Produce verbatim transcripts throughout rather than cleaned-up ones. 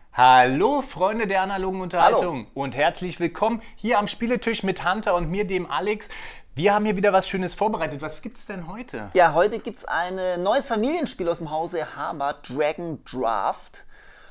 Hallo Freunde der analogen Unterhaltung. Hallo. Und herzlich willkommen hier am Spieletisch mit Hunter und mir, dem Alex. Wir haben hier wieder was Schönes vorbereitet. Was gibt's denn heute? Ja, heute gibt es ein neues Familienspiel aus dem Hause Hama, Dragon Draft.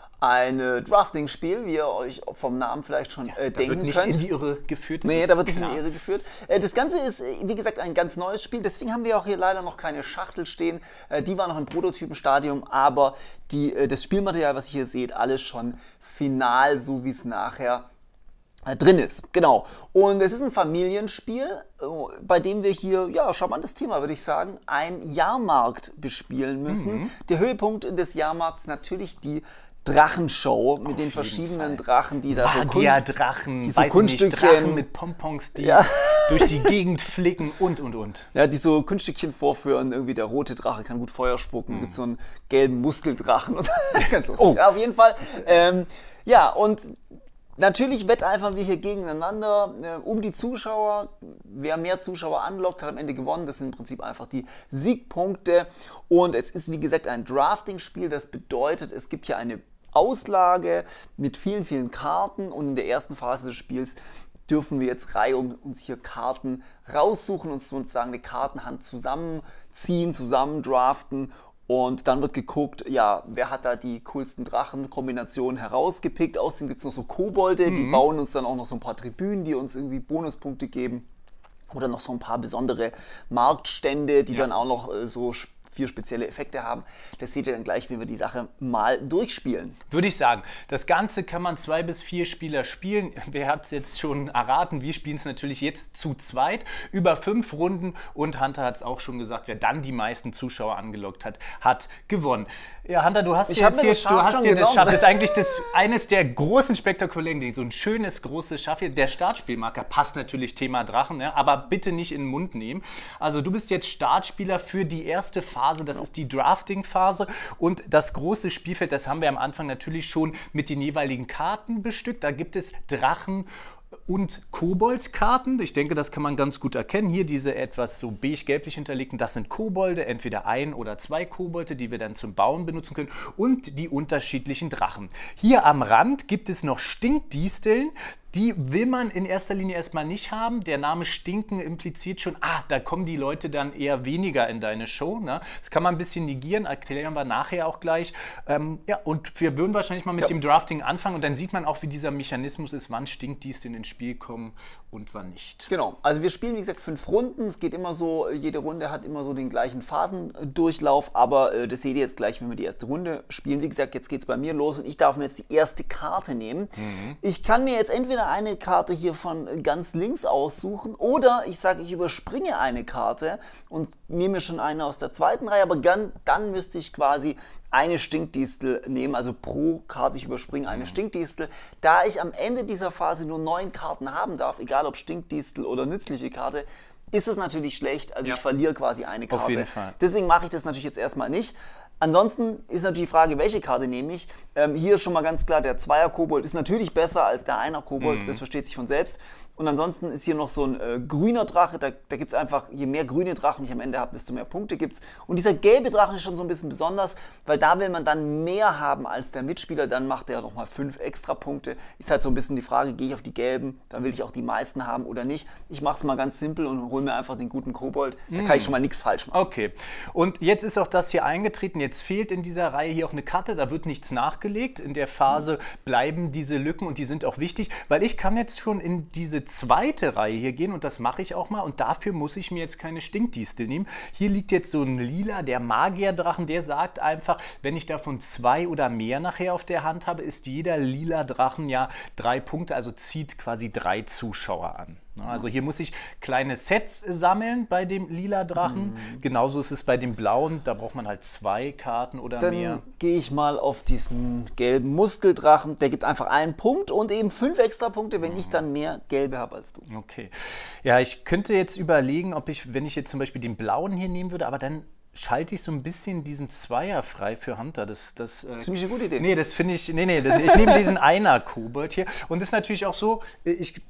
Ein äh, Drafting-Spiel, wie ihr euch vom Namen vielleicht schon äh, Da denken wird nicht könnt. in die Irre geführt. das Nee, ist da wird nicht in klar. die Irre geführt. Äh, das Ganze ist, äh, wie gesagt, ein ganz neues Spiel. Deswegen haben wir auch hier leider noch keine Schachtel stehen. Äh, die war noch im Prototypenstadium, aber die, äh, das Spielmaterial, was ihr hier seht, alles schon final, so wie es nachher äh, drin ist. Genau. Und es ist ein Familienspiel, äh, bei dem wir hier, ja, charmantes Thema, würde ich sagen, ein Jahrmarkt bespielen müssen. Mhm. Der Höhepunkt des Jahrmarkts natürlich die Drachenshow mit Auf den jeden verschiedenen Fall. Drachen, die da so Kun- Magier-Drachen, die so weiß ich nicht, Kunststückchen- Drachen mit Pompons, die Ja. durch die Gegend flicken und, und, und. Ja, die so Kunststückchen vorführen, irgendwie der rote Drache kann gut Feuer spucken, Mhm. mit so einem gelben Muskeldrachen. Und so. Ganz lustig. Oh. Ja, auf jeden Fall. Ähm, ja, und natürlich wetteifern wir hier gegeneinander äh, um die Zuschauer. Wer mehr Zuschauer anlockt, hat am Ende gewonnen. Das sind im Prinzip einfach die Siegpunkte. Und es ist, wie gesagt, ein Drafting-Spiel. Das bedeutet, es gibt hier eine Auslage mit vielen, vielen Karten. Und in der ersten Phase des Spiels dürfen wir jetzt reihum uns hier Karten raussuchen, uns sozusagen eine Kartenhand zusammenziehen, zusammen draften. Und dann wird geguckt, ja, wer hat da die coolsten Drachenkombinationen herausgepickt. Außerdem gibt es noch so Kobolde, die bauen uns dann auch noch so ein paar Tribünen, die uns irgendwie Bonuspunkte geben. Oder noch so ein paar besondere Marktstände, die Ja. dann auch noch äh, so sp- vier spezielle Effekte haben. Das seht ihr dann gleich, wenn wir die Sache mal durchspielen. Würde ich sagen. Das Ganze kann man zwei bis vier Spieler spielen. Wer hat es jetzt schon erraten? Wir spielen es natürlich jetzt zu zweit über fünf Runden und Hunter hat es auch schon gesagt, wer dann die meisten Zuschauer angelockt hat, hat gewonnen. Ja, Hunter, du hast Ich dir hab jetzt mir hier, das du Schaf hast schon dir das genommen. Schaf, das ist eigentlich das, eines der großen spektakulären Dinge, so ein schönes großes Schaf hier. Der Startspielmarker passt natürlich Thema Drachen, ja, aber bitte nicht in den Mund nehmen. Also du bist jetzt Startspieler für die erste Phase, das ist die Drafting-Phase und das große Spielfeld, das haben wir am Anfang natürlich schon mit den jeweiligen Karten bestückt. Da gibt es Drachen und Koboldkarten. Ich denke, das kann man ganz gut erkennen. Hier diese etwas so beige-gelblich hinterlegten, das sind Kobolde, entweder ein oder zwei Kobolde, die wir dann zum Bauen benutzen können und die unterschiedlichen Drachen. Hier am Rand gibt es noch Stinkdisteln. Die will man in erster Linie erstmal nicht haben. Der Name Stinken impliziert schon, ah, da kommen die Leute dann eher weniger in deine Show. Ne? Das kann man ein bisschen negieren, erklären wir nachher auch gleich. Ähm, ja, und wir würden wahrscheinlich mal mit Ja. dem Drafting anfangen und dann sieht man auch, wie dieser Mechanismus ist, wann Stinkdisteln ins Spiel kommen und wann nicht. Genau, also wir spielen wie gesagt fünf Runden, es geht immer so, jede Runde hat immer so den gleichen Phasendurchlauf, aber äh, das seht ihr jetzt gleich, wenn wir die erste Runde spielen. Wie gesagt, jetzt geht es bei mir los und ich darf mir jetzt die erste Karte nehmen. Ich kann mir jetzt entweder eine Karte hier von ganz links aussuchen oder ich sage, ich überspringe eine Karte und nehme schon eine aus der zweiten Reihe, aber dann, dann müsste ich quasi eine Stinkdistel nehmen, also pro Karte, ich überspringe eine Stinkdistel. Da ich am Ende dieser Phase nur neun Karten haben darf, egal ob Stinkdistel oder nützliche Karte, ist es natürlich schlecht, also Ja. ich verliere quasi eine Karte. Auf jeden Fall. Deswegen mache ich das natürlich jetzt erstmal nicht. Ansonsten ist natürlich die Frage, welche Karte nehme ich. Ähm, hier ist schon mal ganz klar, der Zweier-Kobold ist natürlich besser als der Einer-Kobold, das versteht sich von selbst. Und ansonsten ist hier noch so ein äh, grüner Drache, da, da gibt es einfach, je mehr grüne Drachen ich am Ende habe, desto mehr Punkte gibt es. Und dieser gelbe Drachen ist schon so ein bisschen besonders, weil da will man dann mehr haben als der Mitspieler, dann macht er nochmal fünf extra Punkte. Ist halt so ein bisschen die Frage, gehe ich auf die gelben, dann will ich auch die meisten haben oder nicht. Ich mache es mal ganz simpel und hole mir einfach den guten Kobold, da kann ich schon mal nichts falsch machen. Okay, und jetzt ist auch das hier eingetreten. Jetzt fehlt in dieser Reihe hier auch eine Karte, da wird nichts nachgelegt. In der Phase bleiben diese Lücken und die sind auch wichtig, weil ich kann jetzt schon in diese zweite Reihe hier gehen und das mache ich auch mal und dafür muss ich mir jetzt keine Stinkdistel nehmen. Hier liegt jetzt so ein Lila, der Magierdrachen, der sagt einfach, wenn ich davon zwei oder mehr nachher auf der Hand habe, ist jeder lila Drachen ja drei Punkte, also zieht quasi drei Zuschauer an. Also hier muss ich kleine Sets sammeln bei dem lila Drachen. Mhm. Genauso ist es bei dem blauen, da braucht man halt zwei Karten oder Dann mehr. gehe ich mal auf diesen gelben Muskeldrachen, der gibt einfach einen Punkt und eben fünf extra Punkte, wenn ich dann mehr gelbe habe als du. Okay. Ja, ich könnte jetzt überlegen, ob ich, wenn ich jetzt zum Beispiel den blauen hier nehmen würde, aber dann schalte ich so ein bisschen diesen Zweier frei für Hunter. Das, das, äh, Das finde ich eine gute Idee. Nee, das finde ich, nee, nee, das, ich nehme diesen Einer-Kobold hier. Und das ist natürlich auch so, ich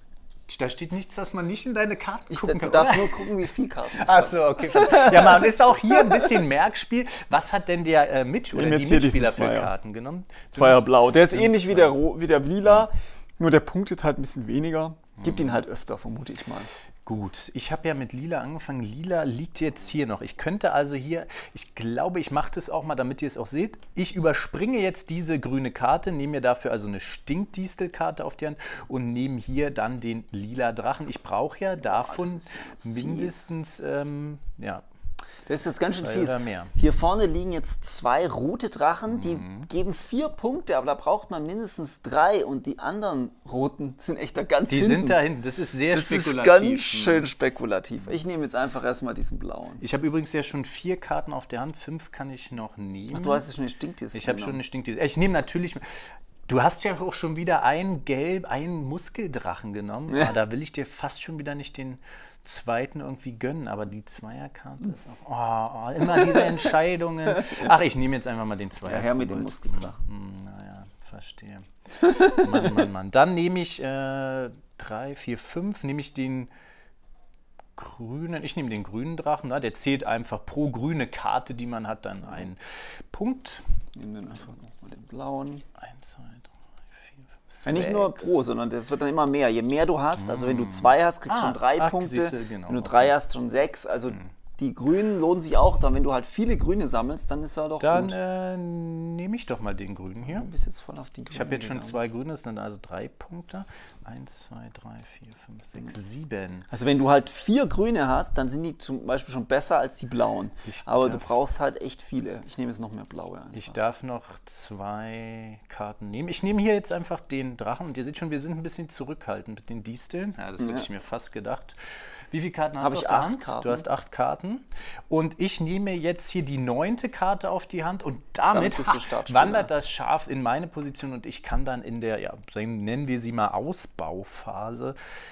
Da steht nichts, dass man nicht in deine Karten Ich, gucken du kann. darfst oder? nur gucken, wie viel Karten ich Ach habe. so, okay. Ja, man ist auch hier ein bisschen Merkspiel. Was hat denn der äh, Mitsch oder nehme die jetzt hier Mitspieler diesen für Zweier. Karten genommen? Zweier blau. Der ist Fünf, ähnlich wie zwei. der, Ro- wie der Lila, nur der punktet halt ein bisschen weniger. Gibt ihn halt öfter, vermute ich mal. Gut, ich habe ja mit Lila angefangen. Lila liegt jetzt hier noch. Ich könnte also hier, ich glaube, ich mache das auch mal, damit ihr es auch seht. Ich überspringe jetzt diese grüne Karte, nehme mir dafür also eine Stinkdistel-Karte auf die Hand und nehme hier dann den lila Drachen. Ich brauche ja davon ist ja mindestens, ähm, ja, Das ist jetzt ganz schön Zwei fies. oder mehr. Hier vorne liegen jetzt zwei rote Drachen, die geben vier Punkte, aber da braucht man mindestens drei und die anderen roten sind echt da ganz die hinten. sind da hinten. Das ist sehr Das ist spekulativ. ganz schön spekulativ. Ich nehme jetzt einfach erstmal diesen blauen. Ich habe übrigens ja schon vier Karten auf der Hand. Fünf kann ich noch nehmen. Ach, du hast jetzt schon eine Stinkdistel. Ich habe schon eine Stinkdistel. Ich nehme natürlich. Du hast ja auch schon wieder einen Gelb, einen Muskeldrachen genommen. Ja. Aber da will ich dir fast schon wieder nicht den zweiten irgendwie gönnen. Aber die Zweierkarte ist auch. Oh, oh, immer diese Entscheidungen. Ach, ich nehme jetzt einfach mal den Zweier. Ja, her mit dem Muskeldrachen. Hm, naja, verstehe. Mann, Mann, Mann. Dann nehme ich äh, drei, vier, fünf. Nehme ich den grünen. Ich nehme den grünen Drachen. Na, der zählt einfach pro grüne Karte, die man hat, dann einen Punkt. Nehmen dann einfach nochmal den blauen. Eins, zwei, drei, vier, fünf, Ja, nicht sechs. nur pro, sondern das wird dann immer mehr. Je mehr du hast, also wenn du zwei hast, kriegst du Ah, schon drei ach, Punkte. siehste, genau, Wenn du okay. drei hast, schon sechs. Also die Grünen lohnen sich auch. Dann, wenn du halt viele Grüne sammelst, dann ist er doch Dann gut. äh, nehme ich doch mal den grünen hier. Du bist jetzt voll auf die Grünen Ich habe jetzt schon gegangen. zwei grüne, das sind also drei Punkte. Eins, zwei, drei, vier, fünf, sechs, sieben. Also wenn du halt vier Grüne hast, dann sind die zum Beispiel schon besser als die blauen. Ich Aber du darf- brauchst halt echt viele. Ich nehme jetzt noch mehr blaue. Einfach. Ich darf noch zwei Karten nehmen. Ich nehme hier jetzt einfach den Drachen und ihr seht schon, wir sind ein bisschen zurückhaltend mit den Disteln. Ja, das hätte Ja. ich mir fast gedacht. Wie viele Karten hast Hab du ich auf der acht Hand? Karten. Du hast acht Karten. Und ich nehme jetzt hier die neunte Karte auf die Hand und damit, Damit bist du ha, Startspieler. wandert das Schaf in meine Position und ich kann dann in der, ja, nennen wir sie mal Ausbauphase,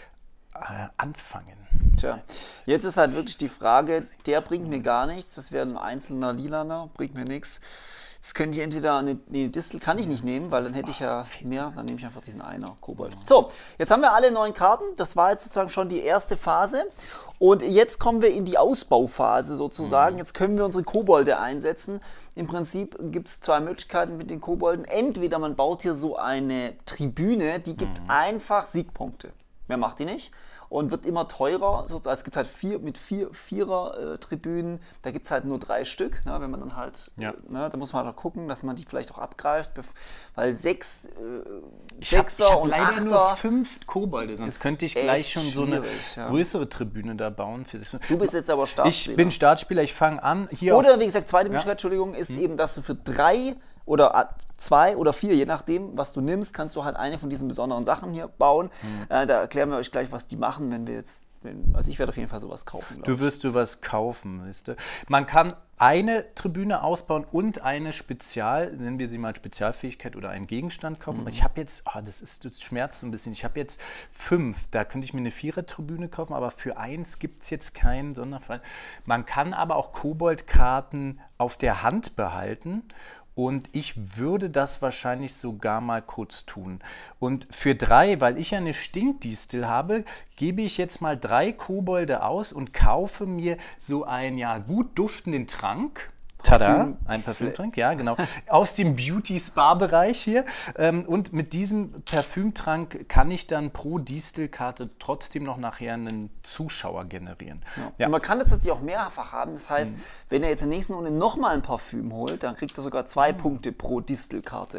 äh, anfangen. Tja, jetzt ist halt wirklich die Frage, der bringt mir gar nichts. Das wäre ein einzelner Lilaner, bringt mir nichts. Jetzt könnte ich entweder eine, nee, eine Distel kann ich nicht nehmen, weil dann hätte ich ja mehr. Dann nehme ich einfach diesen Einer, Kobold. So, jetzt haben wir alle neun Karten. Das war jetzt sozusagen schon die erste Phase. Und jetzt kommen wir in die Ausbauphase sozusagen. Jetzt können wir unsere Kobolde einsetzen. Im Prinzip gibt es zwei Möglichkeiten mit den Kobolden. Entweder man baut hier so eine Tribüne, die gibt einfach Siegpunkte. Mehr macht die nicht. Und wird immer teurer. So, also es gibt halt vier mit vier Vierer-Tribünen. Da gibt es halt nur drei Stück. Ne, wenn man dann halt, Ja. ne, da muss man halt gucken, dass man die vielleicht auch abgreift. bef- Weil sechs, äh, Ich habe Sechser hab und leider nur Achter. fünf Kobolde, sonst Ist könnte ich echt gleich schon so eine schwierig, ja. größere Tribüne da bauen. Für sich. Du bist jetzt aber Startspieler. Ich bin Startspieler, ich fange an. Hier Oder auf, wie gesagt, zweite Möglichkeit, Entschuldigung, ist eben, dass du für drei oder a- zwei oder vier, je nachdem, was du nimmst, kannst du halt eine von diesen besonderen Sachen hier bauen. Äh, da erklären wir euch gleich, was die machen, wenn wir jetzt, wenn, also ich werde auf jeden Fall sowas kaufen, glaube ich. du wirst du was kaufen, weißt du. Man kann eine Tribüne ausbauen und eine Spezial, nennen wir sie mal Spezialfähigkeit oder einen Gegenstand kaufen. Mhm. Ich habe jetzt, oh, das ist, das schmerzt so ein bisschen, ich habe jetzt fünf, da könnte ich mir eine Vierer-Tribüne kaufen, aber für eins gibt es jetzt keinen Sonderfall. Man kann aber auch Koboldkarten auf der Hand behalten. Und ich würde das wahrscheinlich sogar mal kurz tun. Und für drei, weil ich ja eine Stinkdistel habe, gebe ich jetzt mal drei Kobolde aus und kaufe mir so einen ja gut duftenden Trank. Tada, Parfüm. ein Parfümtrank, ja genau, aus dem Beauty-Spa-Bereich hier. Ähm, Und mit diesem Parfümtrank kann ich dann pro Distelkarte trotzdem noch nachher einen Zuschauer generieren. Ja. Und man kann das tatsächlich auch mehrfach haben. Das heißt, wenn er jetzt in der nächsten Runde nochmal ein Parfüm holt, dann kriegt er sogar zwei Punkte pro Distelkarte.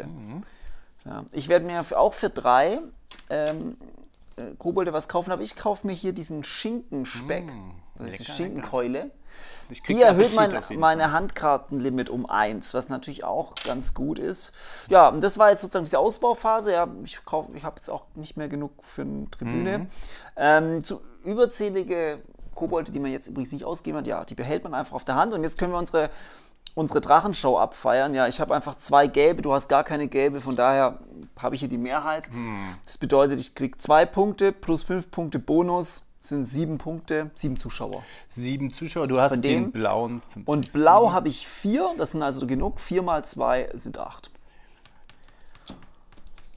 Ja. Ich werde mir auch für drei ähm, äh, Kobolde was kaufen, aber ich kaufe mir hier diesen Schinkenspeck. Das ist die lecker, Schinkenkeule. Ich krieg Die erhöht Appetit mein, auf jeden meine Handkartenlimit um eins, was natürlich auch ganz gut ist. Ja, und das war jetzt sozusagen diese Ausbauphase. Ja, ich kauf- ich habe jetzt auch nicht mehr genug für eine Tribüne. Mhm. Ähm, zu überzählige Kobolde, die man jetzt übrigens nicht ausgeben hat, ja, die behält man einfach auf der Hand. Und jetzt können wir unsere, unsere Drachenshow abfeiern. Ja, ich habe einfach zwei gelbe, du hast gar keine gelbe, von daher habe ich hier die Mehrheit. Hm. Das bedeutet, ich kriege zwei Punkte plus fünf Punkte Bonus. Sind sieben Punkte, sieben Zuschauer. Sieben Zuschauer, du hast Von den dem- blauen. fünf, Und sechs, blau sieben. habe ich vier, das sind also genug. Vier mal zwei sind acht. So,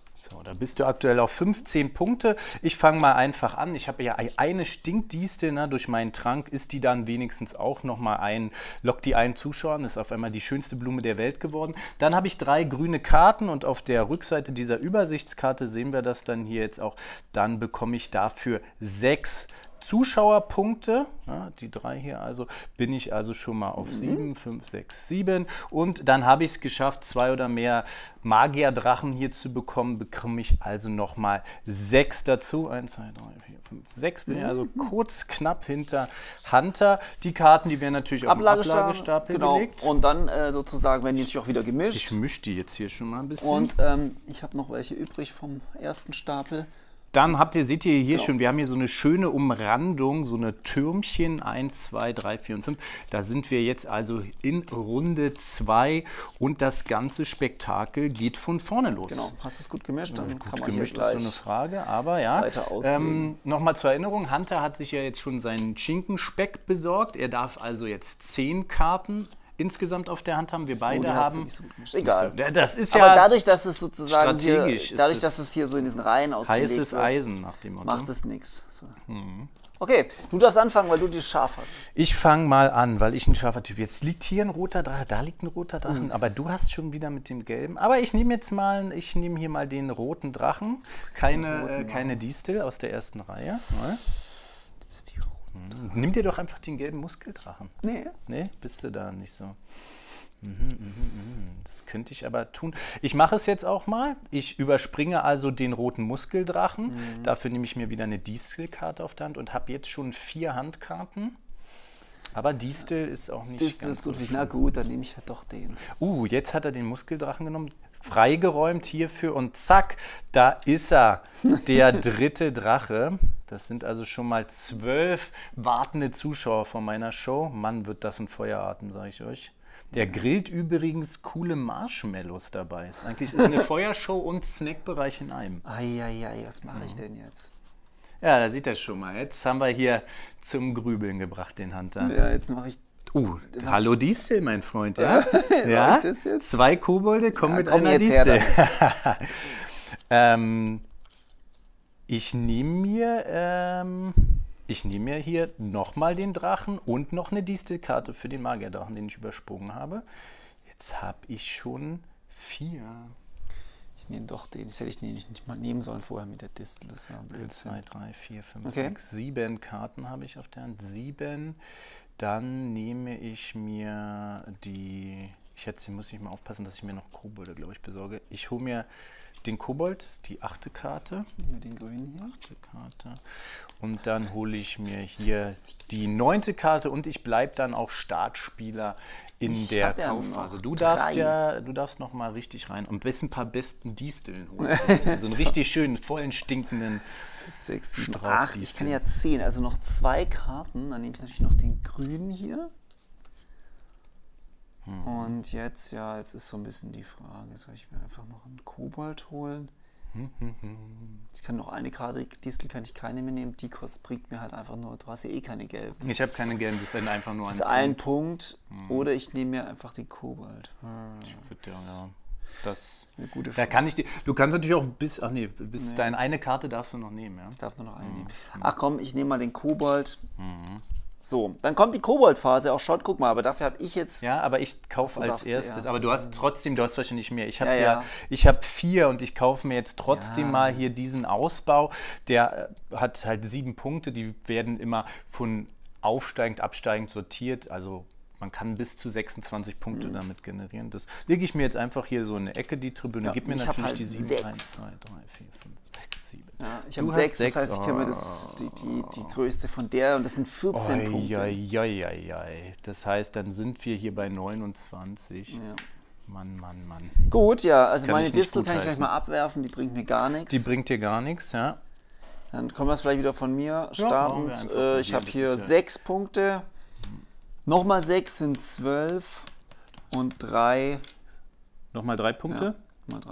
da bist du aktuell auf fünfzehn Punkte. Ich fange mal einfach an. Ich habe ja eine Stinkdistel, ne? Durch meinen Trank ist die dann wenigstens auch nochmal ein, lockt die einen Zuschauer, ist auf einmal die schönste Blume der Welt geworden. Dann habe ich drei grüne Karten und auf der Rückseite dieser Übersichtskarte sehen wir das dann hier jetzt auch. Dann bekomme ich dafür sechs Zuschauerpunkte, ja, die drei hier, also bin ich also schon mal auf sieben, fünf, sechs, sieben und dann habe ich es geschafft, zwei oder mehr Magierdrachen hier zu bekommen, bekomme ich also nochmal sechs dazu, eins, zwei, drei, vier, fünf, sechs, bin ich also kurz knapp hinter Hunter. Die Karten, die werden natürlich auf den Ablagestapel genau. gelegt. Und dann äh, sozusagen werden die natürlich auch wieder gemischt. Ich mische die jetzt hier schon mal ein bisschen. Und ähm, ich habe noch welche übrig vom ersten Stapel. Dann habt ihr, seht ihr hier Genau. schon, wir haben hier so eine schöne Umrandung, so eine Türmchen, eins, zwei, drei, vier und fünf. Da sind wir jetzt also in Runde zwei und das ganze Spektakel geht von vorne los. Genau, hast du es gut gemischt? Dann Gut kann man gemischt hier ist gleich so eine Frage, aber ja. weiter auslegen. Ähm, Nochmal zur Erinnerung, Hunter hat sich ja jetzt schon seinen Schinkenspeck besorgt. Er darf also jetzt zehn Karten insgesamt auf der Hand haben. Wir beide Oh, die hast du haben. nicht so gut gemischt. Egal. Ja, das ist ja Aber dadurch, dass es sozusagen hier, strategisch ist dadurch, das dass es hier so in diesen Reihen ausgelegt heißes wird, Eisen nach dem Motto. macht es nichts. So. Okay, du darfst anfangen, weil du die scharf hast. Ich fange mal an, weil ich ein scharfer Typ. Jetzt liegt hier ein roter Drache, da liegt ein roter Drachen, Oh, aber das du hast schon wieder mit dem gelben. Aber ich nehme jetzt mal, ich nehme hier mal den roten Drachen. Keine, äh, keine Distel aus der ersten Reihe. Mal. Du bist die roten. Nimm dir doch einfach den gelben Muskeldrachen. Nee. Nee, bist du da nicht so. Mhm, mhm, mhm. Das könnte ich aber tun. Ich mache es jetzt auch mal. Ich überspringe also den roten Muskeldrachen. Mhm. Dafür nehme ich mir wieder eine Distel-Karte auf der Hand und habe jetzt schon vier Handkarten. Aber Distel ist auch nicht Distel ganz ist gut. so Na gut, dann nehme ich halt doch den. Uh, jetzt hat er den Muskeldrachen genommen, freigeräumt hierfür und zack, da ist er, der dritte Drache. Das sind also schon mal zwölf wartende Zuschauer von meiner Show. Mann, wird das ein Feueratem, sage ich euch. Der grillt übrigens coole Marshmallows dabei. Ist eigentlich ist eine Feuershow und Snackbereich in einem. Eieiei, was mache ich denn jetzt? Ja, da sieht er schon mal. Jetzt haben wir hier zum Grübeln gebracht, den Hunter. Ja, jetzt mache ich... Uh, hallo Distel, mein Freund, ja? Ja, ich das jetzt? zwei Kobolde kommen Ja, mit komm einer jetzt her Distel. ähm, ich nehme mir, ähm, ich nehme mir hier nochmal den Drachen und noch eine Distelkarte für den Magierdrachen, den ich übersprungen habe. Jetzt habe ich schon vier. Ich nehme doch den. Das hätte ich nicht, nicht mal nehmen sollen vorher mit der Distel. Das war blöd. zwei, drei, vier, fünf, Okay. sechs, sieben Karten habe ich auf der Hand. Sieben. Dann nehme ich mir die. Ich jetzt hier muss ich mal aufpassen, dass ich mir noch Kobolde, glaube ich, besorge. Ich hole mir den Kobold, die achte Karte. Nehmen wir den grünen hier. Achte Karte. Und dann hole ich mir hier die neunte Karte und ich bleibe dann auch Startspieler in Ich der hab ja Kaufphase. noch Du darfst drei. ja, du darfst noch mal richtig rein und ein paar besten Disteln holen. So einen richtig schönen, vollen, stinkenden sechs, sieben, Strauch acht. Ich Distel. kann ja zehn. Also noch zwei Karten. Dann nehme ich natürlich noch den grünen hier. Hm. Und jetzt, ja, jetzt ist so ein bisschen die Frage, soll ich mir einfach noch einen Kobold holen? Ich kann noch eine Karte, Distel kann ich keine mehr nehmen. Die kostet bringt mir halt einfach nur, du hast ja eh keine gelben. Ich habe keine gelben, das sind einfach nur Das ist ein Punkt. Oder ich nehme mir einfach den Kobold. Ich würd, ja, ja. Das, Das ist eine gute da Frage. kann ich die, du kannst natürlich auch bis, ach nee, bis deine eine Karte darfst du noch nehmen, ja. Ich darf nur noch Mhm. einen nehmen. Ach komm, ich nehme mal den Kobold. So, dann kommt die Kobold-Phase auch schon. Guck mal, aber dafür habe ich jetzt... Ja, aber ich kaufe Du als darfst erstes. zuerst. Aber du hast trotzdem, du hast wahrscheinlich mehr. Ich habe Ja, ja, ja. ich habe vier und ich kaufe mir jetzt trotzdem Ja. mal hier diesen Ausbau. Der äh, hat halt sieben Punkte, die werden immer von aufsteigend, absteigend sortiert. Also man kann bis zu sechsundzwanzig Punkte Mhm. damit generieren. Das lege ich mir jetzt einfach hier so in eine Ecke, die Tribüne. Ja, Gib mir ich hab natürlich halt die sieben. sechs. eins, zwei, drei, vier, fünf, sechs, sieben. Ja, ich Du habe hast sechs, sechs. das heißt, ich kann mir das, die, die, die größte von der und das sind vierzehn Punkte. Eieieiei. Das heißt, dann sind wir hier bei neunundzwanzig. Ja. Mann, Mann, Mann. Gut, ja, also kann meine ich nicht Distel kann ich gleich gutheißen. mal abwerfen, die bringt mir gar nichts. Die bringt dir gar nichts, ja. Dann kommen wir es vielleicht wieder von mir machen wir startend. einfach äh, von ich dir, habe das hier ist ja- sechs Punkte. Nochmal sechs sind zwölf und drei. Nochmal drei Punkte. Mal drei.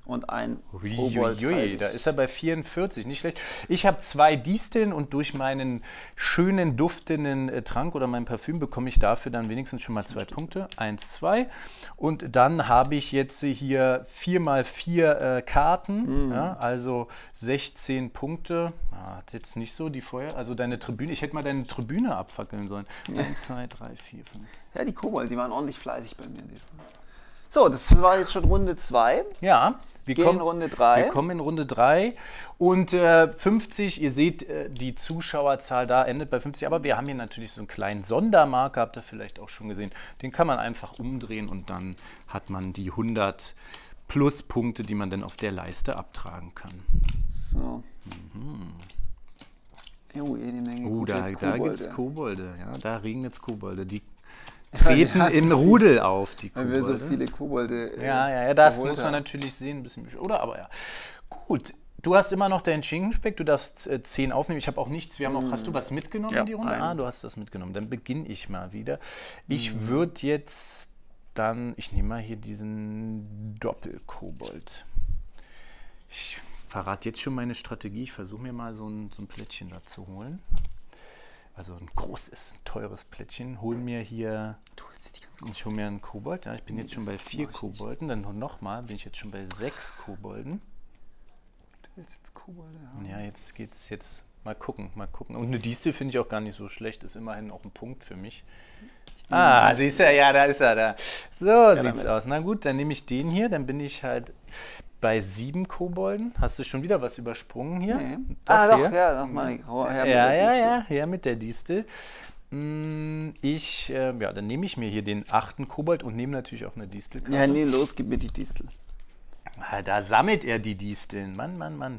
und ein Uiuiui, Kobold. Halt da ist er bei vierundvierzig, nicht schlecht. Ich habe zwei Disteln und durch meinen schönen, duftenden äh, Trank oder mein Parfüm bekomme ich dafür dann wenigstens schon mal zwei Punkte. Eins, zwei. Und dann habe ich jetzt hier vier mal vier äh, Karten, Mhm. ja, also sechzehn Punkte. Ah, hat jetzt nicht so die Feuer, also deine Tribüne, ich hätte mal deine Tribüne abfackeln sollen. Eins, zwei, drei, vier, fünf. Ja, die Kobold, die waren ordentlich fleißig bei mir diesmal. So, das war jetzt schon Runde zwei. Ja, wir Gehen kommen in Runde drei. Wir kommen in Runde drei und äh, fünfzig, ihr seht, äh, die Zuschauerzahl da endet bei fünfzig, aber wir haben hier natürlich so einen kleinen Sondermarker, habt ihr vielleicht auch schon gesehen. Den kann man einfach umdrehen und dann hat man die hundert Pluspunkte, die man dann auf der Leiste abtragen kann. So. Jo, jede Menge Oh, gute da, da Kobolde. gibt es Kobolde, ja, da regnet es Kobolde. Die treten Ja, in so viel- Rudel auf, die Weil Kobolde. wir so viele Kobolde äh, Ja, ja, ja, das geholt muss man haben. natürlich sehen, ein bisschen, oder? Aber ja. Gut, du hast immer noch deinen Schinkenspeck, du darfst äh, zehn aufnehmen. Ich habe auch nichts, wir haben auch, hast du was mitgenommen Ja, in die Runde? einen. Ah, du hast was mitgenommen. Dann beginne ich mal wieder. Ich Mhm. würde jetzt dann, ich nehme mal hier diesen Doppelkobold. Ich verrate jetzt schon meine Strategie. Ich versuche mir mal so ein, so ein Plättchen da zu holen. Also ein großes, ein teures Plättchen. Hol mir hier, Du holst dich ganz ich hole mir einen Kobold. Ja, ich bin jetzt schon bei das vier mach ich nicht. Kobolden. Dann nochmal, bin ich jetzt schon bei sechs Kobolden. Du willst jetzt Kobolde haben. Ja, jetzt geht's jetzt. Mal gucken, mal gucken. Und eine Distel finde ich auch gar nicht so schlecht. Ist immerhin auch ein Punkt für mich. Ah, siehst du, ja, da ist er da. So sieht's damit. aus. Na gut, dann nehme ich den hier. Dann bin ich halt bei sieben Kobolden. Hast du schon wieder was übersprungen hier? Nee. Ah, doch, hier. ja, noch mal. Oh, her mit Ja, der ja, Distel. ja, her mit der Distel. Mm, Ich, äh, ja, dann nehme ich mir hier den achten Kobold und nehme natürlich auch eine Distelkarte. Ja, nee, los, gib mir die Distel. Ah, da sammelt er die Disteln. Mann, Mann, Mann.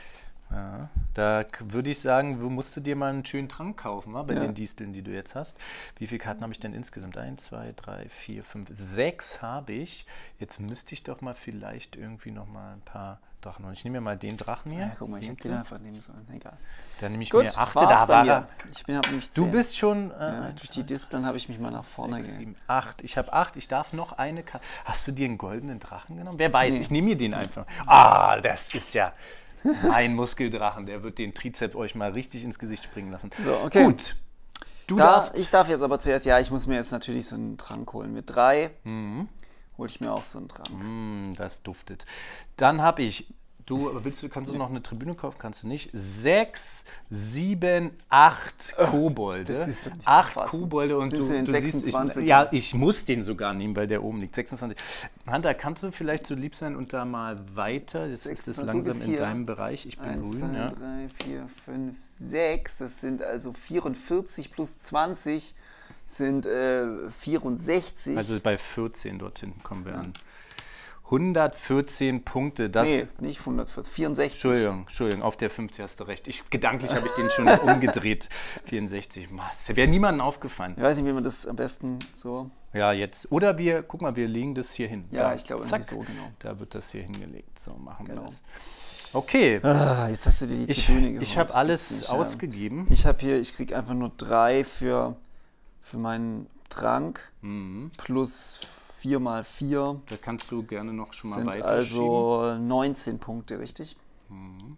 Ja, da k- würde ich sagen, du musst du dir mal einen schönen Trank kaufen, wa, bei Ja. den Disteln, die du jetzt hast. Wie viele Karten habe ich denn insgesamt? Eins, zwei, drei, vier, fünf, sechs habe ich. Jetzt müsste ich doch mal vielleicht irgendwie noch mal ein paar Drachen holen. Ich nehme mir mal den Drachen hier. Ja, guck mal, ich hätte siebte. den einfach nehmen sollen. Egal. Dann nehme ich Gut, mir das achte. war's Da bei war mir. er. Ich bin hab nämlich Du zehn. bist schon. Äh, Ja, eins, durch zwei, die Disteln habe ich mich mal nach vorne sechs, ge... sieben, acht. Ich habe acht. Ich darf noch eine Karte. Hast du dir einen goldenen Drachen genommen? Wer weiß, Nee. ich nehme mir den einfach. Ah, das ist ja ein Muskeldrachen. Der wird den Trizeps euch mal richtig ins Gesicht springen lassen. So, okay. Gut. Du Da, darfst. ich darf jetzt aber zuerst, ja, ich muss mir jetzt natürlich so einen Trank holen. Mit drei Mhm. hole ich mir auch so einen Trank. Mm, das duftet. Dann habe ich. Du, willst du, kannst du noch eine Tribüne kaufen? Kannst du nicht? Sechs, sieben, acht Kobolde. das ist doch nicht zu acht fassen. Kobolde und du, Nimmst du den du siehst, ich, sechsundzwanzig? ja, ich muss den sogar nehmen, weil der oben liegt. sechsundzwanzig. Hunter, kannst du vielleicht so lieb sein und da mal weiter? Jetzt ist es sechsundzwanzig, du langsam bist in hier. deinem Bereich. Ich bin Eins, grün, zwei, ja. drei, vier, fünf, sechs. Das sind also vierundvierzig plus zwanzig sind äh, vierundsechzig. Also bei vierzehn dort hinten kommen wir an. hundertvierzehn Punkte. Das, nee, nicht hundertvierzig, vierundsechzig. Entschuldigung, Entschuldigung, auf der fünfzig hast du recht. Ich, gedanklich habe ich den schon umgedreht. vierundsechzig. Mann, das wäre niemandem aufgefallen. Ich weiß nicht, wie man das am besten so... Ja, jetzt. Oder wir, guck mal, wir legen das hier hin. Ja, Da, ich glaube zack, irgendwie so, genau. Da wird das hier hingelegt. So machen Genau. wir das. Okay, Ah, jetzt hast du dir die ich, Tribüne geholt. ich habe Das gibt's alles nicht, ja. ausgegeben. Ich habe hier, ich krieg einfach nur drei für, für meinen Trank Mhm. plus vier mal vier Da kannst du gerne noch schon mal sind weiterschieben. also neunzehn Punkte, richtig? Mhm.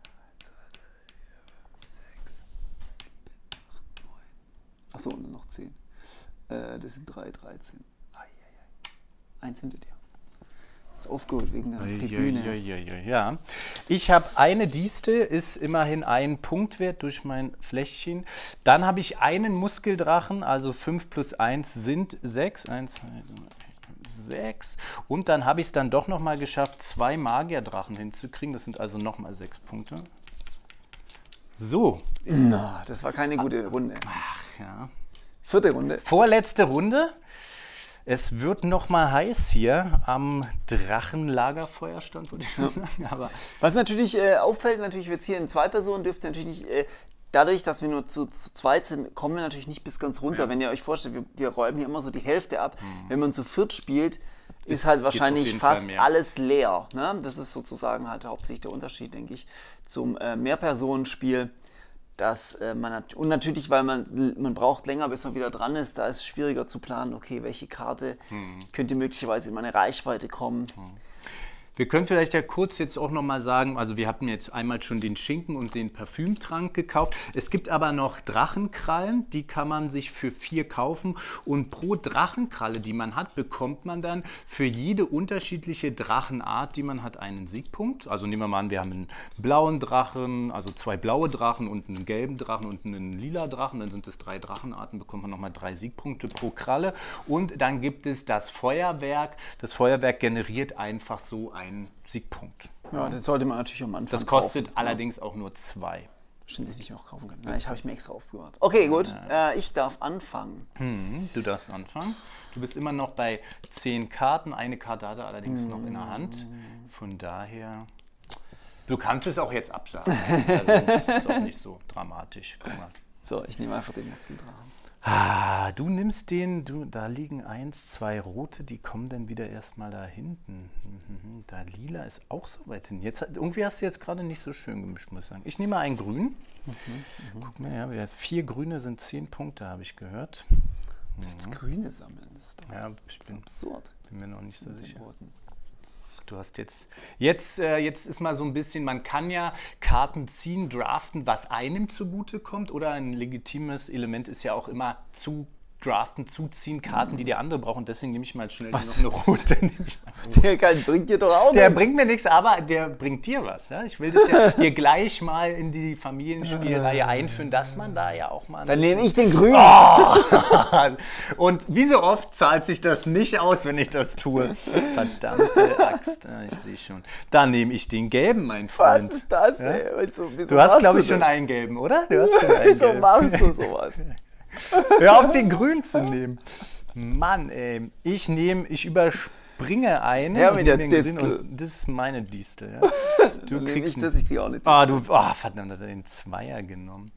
Achso, und dann noch zehn. Äh, das sind drei, dreizehn. Ei, ei, ei. Eins hinter dir. Ist aufgeholt wegen der Tribüne. Uiuiuiui, Ja, ich habe eine Distel, ist immerhin ein Punktwert durch mein Fläschchen. Dann habe ich einen Muskeldrachen, also fünf plus eins sind sechs. eins, zwei, drei, vier, sechs. Und dann habe ich es dann doch noch mal geschafft, zwei Magierdrachen hinzukriegen. Das sind also noch mal sechs Punkte. So, Na, das war keine gute Runde. ja. Vierte Runde. Vorletzte Runde. Es wird noch mal heiß hier am Drachenlagerfeuerstand, würde ich mal sagen. Aber Was natürlich äh, auffällt, natürlich jetzt hier in zwei Personen dürft ihr natürlich nicht, äh, dadurch, dass wir nur zu, zu zweit sind, kommen wir natürlich nicht bis ganz runter. Ja. Wenn ihr euch vorstellt, wir, wir räumen hier immer so die Hälfte ab. Wenn man zu viert spielt, ist Es halt geht wahrscheinlich auf jeden Fall fast mehr. alles leer. Ne? Das ist sozusagen halt hauptsächlich der Unterschied, denke ich, zum äh, Mehrpersonenspiel. Dass, äh, man nat und natürlich, weil man, man braucht länger, bis man wieder dran ist, da ist es schwieriger zu planen, okay, welche Karte Hm. könnte möglicherweise in meine Reichweite kommen. Wir können vielleicht ja kurz jetzt auch noch mal sagen, also wir hatten jetzt einmal schon den Schinken und den Parfümtrank gekauft. Es gibt aber noch Drachenkrallen, die kann man sich für vier kaufen. Und pro Drachenkralle, die man hat, bekommt man dann für jede unterschiedliche Drachenart, die man hat, einen Siegpunkt. Also nehmen wir mal an, wir haben einen blauen Drachen, also zwei blaue Drachen und einen gelben Drachen und einen lila Drachen. Dann sind es drei Drachenarten, bekommt man nochmal drei Siegpunkte pro Kralle. Und dann gibt es das Feuerwerk. Das Feuerwerk generiert einfach so ein Siegpunkt. Ja, das sollte man natürlich am Anfang Das kostet kaufen, allerdings ja. auch nur zwei. Stimmt, ich nicht mehr auch kaufen können. Nein, ich habe ich mir extra aufbewahrt. Okay, gut. Ja. Äh, ich darf anfangen. Hm, du darfst anfangen. Du bist immer noch bei zehn Karten. Eine Karte hat er allerdings hm. noch in der Hand. Von daher... Du kannst es auch jetzt absagen. Also das ist auch nicht so dramatisch. Guck mal. So, ich nehme einfach den Muskeldrachen. Ah, du nimmst den, du, da liegen eins, zwei rote, die kommen dann wieder erstmal da hinten. Mhm, da lila ist auch so weit hin. Jetzt, irgendwie hast du jetzt gerade nicht so schön gemischt, muss ich sagen. Ich nehme mal einen grün. Mhm, mhm. Guck mal, ja, vier grüne sind zehn Punkte, habe ich gehört. Mhm. Jetzt grüne sammeln, das ist doch ja, ich bin, absurd. Bin mir noch nicht so sicher. Du hast jetzt, jetzt, äh, jetzt ist mal so ein bisschen, man kann ja Karten ziehen, draften, was einem zugute kommt, oder ein legitimes Element ist ja auch immer zu draften, zuziehen, Karten, die der andere braucht, und deswegen nehme ich mal schnell was noch eine rote. Der kann, bringt dir doch auch Der nichts. bringt mir nichts, aber der bringt dir was. Ja? Ich will das ja hier gleich mal in die Familienspielreihe einführen, dass man da ja auch mal... Dann nehme ich den grünen. Oh! Und wie so oft zahlt sich das nicht aus, wenn ich das tue. Verdammte Axt. Ja, ich sehe schon. Dann nehme ich den gelben, mein Freund. Was ist das, ja? ey? Wieso, wieso du hast, glaube ich, du schon einen gelben, oder? Du hast schon einen wieso gelben. machst du sowas? Hör auf, den grün zu nehmen. Mann, ey. Ich nehme, ich überspringe einen. Ja, mit der den Distel. Und das ist meine Distel. Ja. Du kriegst ich das, ich krieg auch nicht. Ah, du, oh, verdammt, hat er den Zweier genommen.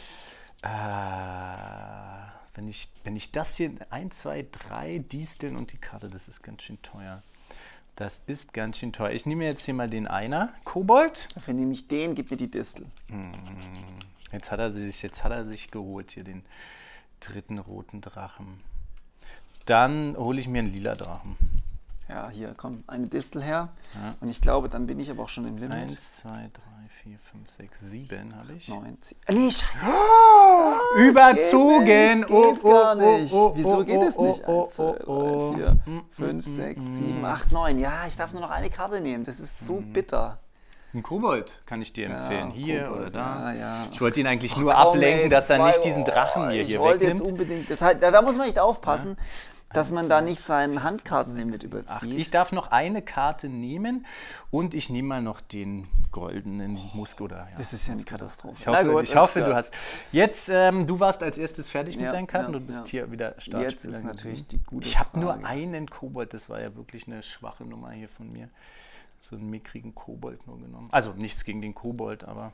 Ah, wenn ich, wenn ich das hier, eins, zwei, drei Disteln und die Karte, das ist ganz schön teuer. Das ist ganz schön teuer. Ich nehme jetzt hier mal den Einer, Kobold. Dafür nehme ich den, gib mir die Distel. Hm. Jetzt hat er sich, jetzt hat er sich geholt, hier den dritten roten Drachen. Dann hole ich mir einen lila Drachen. Ja, hier kommt eine Distel her. Ja. Und ich glaube, dann bin ich aber auch schon im Limit. Eins, zwei, drei, vier, fünf, sechs, sieben habe ich. Neun, zehn. Nee, Scheiße. Oh, überzogen! Das geht, oh, das geht gar oh, nicht. oh, oh, Wieso oh, geht es oh, nicht? oh, Eins, zwei, oh, drei, vier, oh. fünf, Mm, sechs, mm, sieben, mm. acht, neun. Ja, ich darf nur noch eine Karte nehmen. Das ist so bitter. Ein Kobold kann ich dir empfehlen. Ja, Hier Kobold, oder da. ja, ja. Ich wollte ihn eigentlich Ach, nur komm, ablenken, ey, dass er zwei, nicht diesen Drachen oh, mir ich hier wollte wegnimmt. Jetzt unbedingt, das heißt, da, da muss man echt aufpassen, ja. dass man da nicht seinen Handkartenlimit überzieht. Ach, ich darf noch eine Karte nehmen und ich nehme mal noch den goldenen Muskel. Oder, ja, das ist ja eine Katastrophe. Ich hoffe, gut, ich hoffe du klar. hast. Jetzt, ähm, du warst als erstes fertig mit Ja, deinen Karten ja, und bist ja. hier wieder Startspieler. Jetzt ist natürlich die gute Ich habe Frage. nur einen Kobold, das war ja wirklich eine schwache Nummer hier von mir. So einen mickrigen Kobold nur genommen. Also nichts gegen den Kobold, aber...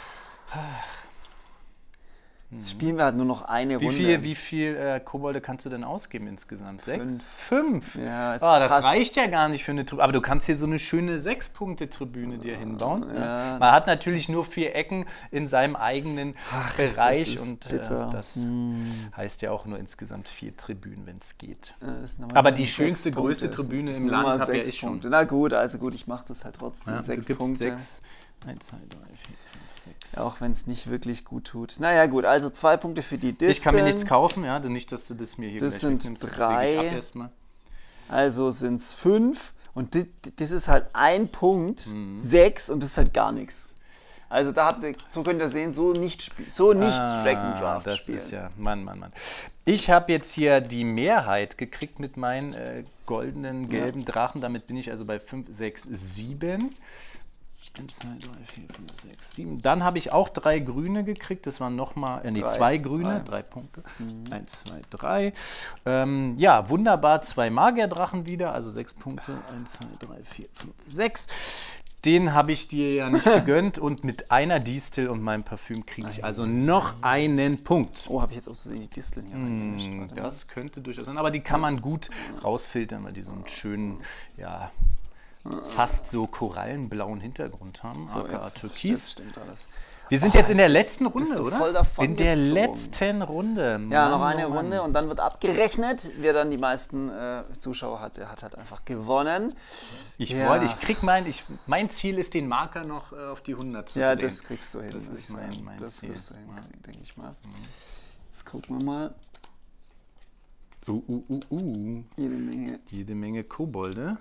Jetzt spielen wir halt nur noch eine Wie Runde. viel, wie viel äh, Kobolde kannst du denn ausgeben insgesamt? Sechs? Fünf. Fünf? Ja, es Ah, das passt. reicht ja gar nicht für eine Tribüne. Aber du kannst hier so eine schöne Sechs-Punkte-Tribüne dir hinbauen. Ja, Ja. Man hat natürlich nur vier Ecken in seinem eigenen Ach, Bereich. das ist Und bitter. äh, das Hm. heißt ja auch nur insgesamt vier Tribünen, wenn es geht. Ja, das sind nochmal Aber die sechs schönste, Punkte. größte Das Tribüne sind im Land immer habe ja sechs ich schon. Punkte. Na gut, also gut, ich mache das halt trotzdem. Ja, sechs du gibst Punkte. sechs. Eins, zwei, drei, vier, fünf, sechs. Auch wenn es nicht wirklich gut tut. Naja gut, also zwei Punkte für die Disteln. Ich kann mir nichts kaufen, ja, nicht, dass du das mir hier Das gleich sind wegnimmst. Das drei. lege ich ab erstmal. Also sind es fünf. Und di- das ist halt ein Punkt, Mhm. sechs und das ist halt gar nichts. Also da habt ihr, so könnt ihr sehen, so nicht, spiel- so nicht Ah, Drag and Draft das spielen. ist ja, Mann, Mann, Mann. Ich habe jetzt hier die Mehrheit gekriegt mit meinen äh, goldenen, gelben Ja. Drachen. Damit bin ich also bei fünf, sechs, sieben. eins, zwei, drei, vier, fünf, sechs, sieben. Dann habe ich auch drei grüne gekriegt. Das waren nochmal, äh, nee, Drei. zwei grüne, Drei. drei Punkte. Eins, zwei, drei. Ähm, ja, wunderbar, zwei Magierdrachen wieder, also sechs Punkte. Eins, zwei, drei, vier, fünf, sechs. Den habe ich dir ja nicht gegönnt und mit einer Distel und meinem Parfüm kriege ich also noch einen Punkt. Oh, habe ich jetzt aus Versehen die Disteln hier reingemischt. Mm, Warte mal. Das könnte durchaus sein, aber die kann man gut rausfiltern, weil die so einen schönen, ja, fast so korallenblauen Hintergrund haben. So, aka jetzt, Türkis. das stimmt alles. Wir sind Oh, jetzt in der jetzt letzten bist Runde, du oder? voll davon in der gezogen. letzten Runde. Ja, Mann, noch eine oh Mann. Runde und dann wird abgerechnet. Wer dann die meisten äh, Zuschauer hat, der hat halt einfach gewonnen. Ich Ja. wollte, ich krieg mein, ich, mein Ziel ist, den Marker noch äh, auf die hundert zu Ja, drehen. das kriegst du hin. Das muss ist ich mein- sagen. mein das Ziel. wirst du hinkriegen, denke ich mal. Jetzt gucken wir mal. Uh, uh, uh, uh. Jede Menge. Jede Menge Kobolde.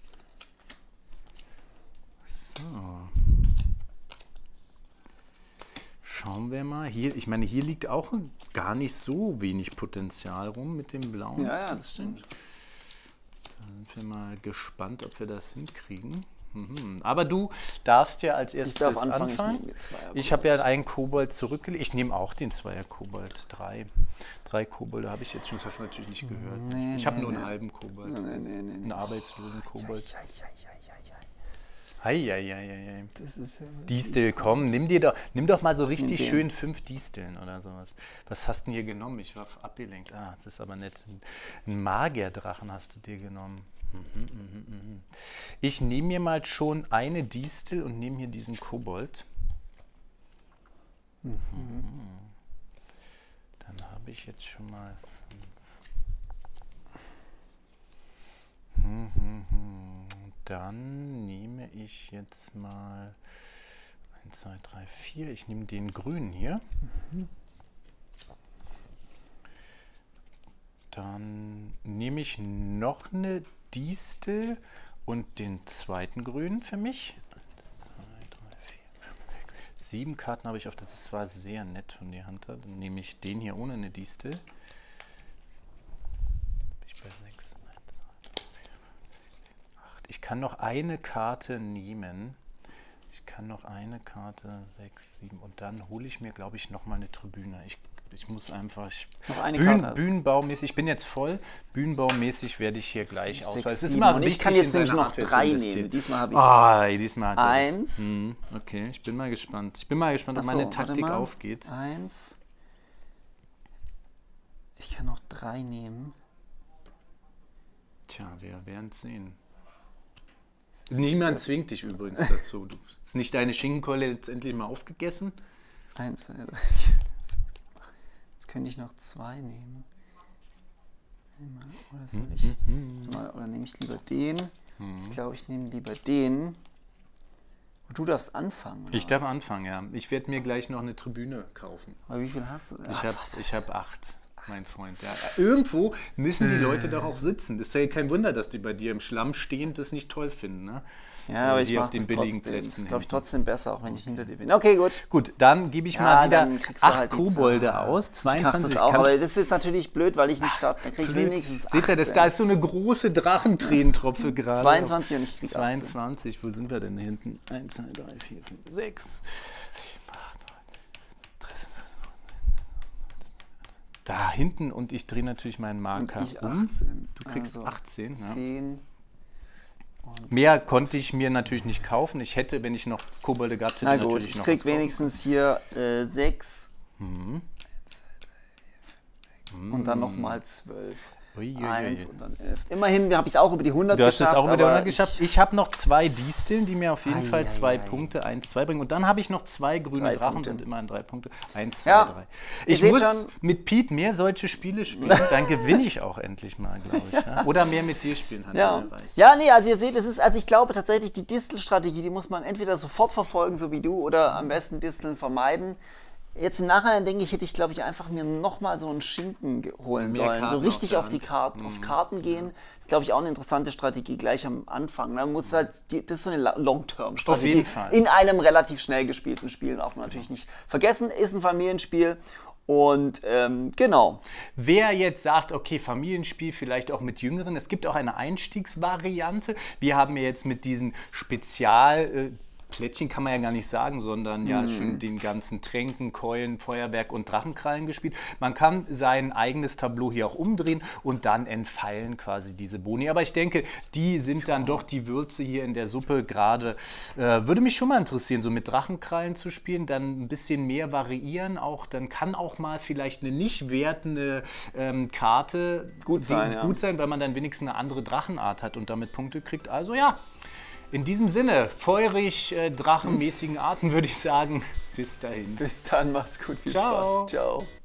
So. Schauen wir mal. Hier, ich meine, hier liegt auch gar nicht so wenig Potenzial rum mit dem Blauen. Ja, ja, das stimmt. Da sind wir mal gespannt, ob wir das hinkriegen. Mhm. Aber du darfst ja als erstes Ich darf anfangen. anfangen. Ich nehme jetzt Zweier Ich habe ja einen Kobold zurückgelegt. Ich nehme auch den Zweier Kobold. Drei. Drei Kobolde habe ich jetzt schon. Das hast du natürlich nicht gehört. Nee, ich habe nee, nur einen nee. halben Kobold. Nee, nee, nee, nee. Einen arbeitslosen Kobold. Ja, ja, ja, ja, ja. Eieieiei. Das ist ja Distel, komm, nimm dir doch, nimm doch mal so nehm richtig den. schön fünf Disteln oder sowas. Was hast du denn hier genommen? Ich war abgelenkt. Ah, das ist aber nett. Ein Magierdrachen hast du dir genommen. Mhm, mhm, mhm. Ich nehme mir mal schon eine Distel und nehme hier diesen Kobold. Mhm. Dann habe ich jetzt schon mal fünf. Mhm, mhm. Dann nehme ich jetzt mal eins, zwei, drei, vier. Ich nehme den grünen hier. Mhm. Dann nehme ich noch eine Distel und den zweiten grünen für mich. eins, zwei, drei, vier, fünf, sechs, sieben Karten habe ich auf. Das war sehr nett von dir, Hunter. Dann nehme ich den hier ohne eine Distel. Ich bei sechs, eins, zwei, drei, vier, fünf, acht. Ich kann noch eine Karte nehmen. Ich kann noch eine Karte, sechs, sieben. Und dann hole ich mir, glaube ich, noch mal eine Tribüne. Ich, ich muss einfach... Ich, Noch eine Bühnen, Karte hast. Bühnenbaumäßig, ich bin jetzt voll. Bühnenbaumäßig werde ich hier gleich aus. Sechs, Weil es ist sieben. immer Und ich wichtig, kann jetzt in seine nämlich noch Hardware zu drei investieren. nehmen. Diesmal habe ich Ah, diesmal hat er das. Eins. Mhm, okay, ich bin mal gespannt. Ich bin mal gespannt, ob Ach so, meine warte Taktik mal. aufgeht. Eins. Ich kann noch drei nehmen. Tja, wir werden es sehen. Niemand zwingt dich übrigens dazu. Du, ist nicht deine Schinkenkeule jetzt endlich mal aufgegessen? Eins, zwei, drei, vier, fünf, sechs, sieben, acht. Jetzt könnte ich noch zwei nehmen. Oder soll ich. Warte mal, oder nehme ich lieber den? Ich glaube, ich nehme lieber den. Und du darfst anfangen. oder Ich darf was? anfangen, ja. Ich werde mir gleich noch eine Tribüne kaufen. Aber wie viel hast du? Ich Ach, habe was- ich hab acht, mein Freund. Ja, irgendwo müssen die Leute doch auch sitzen. Das ist ja kein Wunder, dass die bei dir im Schlamm stehen das nicht toll finden. Ne? Ja, aber ich hier auf mache den das billigen trotzdem. Das Plätzen ist, glaube ich, hinten. trotzdem besser, auch wenn ich hinter dir bin. Okay, gut. Gut, dann gebe ich Ja, mal wieder dann kriegst du acht halt die Kobolde Zahl. aus. Ich mach zweiundzwanzig. das auch, kannst- aber das ist jetzt natürlich blöd, weil ich nicht starte. Da kriege ich Blöd. wenigstens Seht ihr, das, achtzehn. da ist so eine große Drachentränentropfe gerade. zweiundzwanzig und ich krieg achtzehn. zweiundzwanzig, wo sind wir denn hinten? eins, zwei, drei, vier, fünf, sechs. Da hinten und ich drehe natürlich meinen Marker Und ich um. achtzehn. Du kriegst Also achtzehn. Ja. zehn. Mehr konnte ich mir natürlich nicht kaufen. Ich hätte, wenn ich noch Kobolde gehabt hätte, Na gut, natürlich ich noch krieg was kaufen wenigstens hier äh, sechs. Mhm. Und dann nochmal zwölf. Uiuiui. Eins und dann elf. Immerhin habe ich es auch über die hundert Du hast geschafft. es auch über die aber hundert geschafft. Ich habe noch zwei Disteln, die mir auf jeden Ei, Fall ei, zwei ei. Punkte, eins, zwei bringen. Und dann habe ich noch zwei grüne Drei Drachen Punkte. und immerhin drei Punkte. Eins, zwei, Ja, drei. ihr Ich seht muss schon- mit Pete mehr solche Spiele spielen, dann gewinne ich auch endlich mal, glaube ich. Ja? Oder mehr mit dir spielen, Hanna, Ja. wer weiß. ja, nee, also ihr seht, es ist, also ich glaube tatsächlich, die Distel-Strategie, die muss man entweder sofort verfolgen, so wie du, oder am besten Disteln vermeiden. Jetzt im Nachhinein denke ich, hätte ich, glaube ich, einfach mir nochmal so einen Schinken ge- holen Mehr sollen. Karten So auf richtig der auf die Hand. Karten, auf Karten gehen. Ist, glaube ich, auch eine interessante Strategie gleich am Anfang. Man muss halt, die, das ist so eine La- Long-Term-Strategie. Auf jeden Fall. In einem relativ schnell gespielten Spiel, darf man natürlich nicht vergessen, ist ein Familienspiel. Und ähm, genau. Wer jetzt sagt, okay, Familienspiel vielleicht auch mit Jüngeren, es gibt auch eine Einstiegsvariante. Wir haben ja jetzt mit diesen Spezial... Äh, Plättchen kann man ja gar nicht sagen, sondern ja schon den ganzen Tränken, Keulen, Feuerwerk und Drachenkrallen gespielt. Man kann sein eigenes Tableau hier auch umdrehen und dann entfallen quasi diese Boni. Aber ich denke, die sind dann doch die Würze hier in der Suppe gerade. Äh, würde mich schon mal interessieren, so mit Drachenkrallen zu spielen, dann ein bisschen mehr variieren. Auch, dann kann auch mal vielleicht eine nicht wertende ähm, Karte Gut sein, ja. gut sein, weil man dann wenigstens eine andere Drachenart hat und damit Punkte kriegt. Also ja. In diesem Sinne, feurig, äh, drachenmäßigen Arten würde ich sagen, bis dahin. Bis dann, macht's gut, viel Ciao. Spaß. Ciao.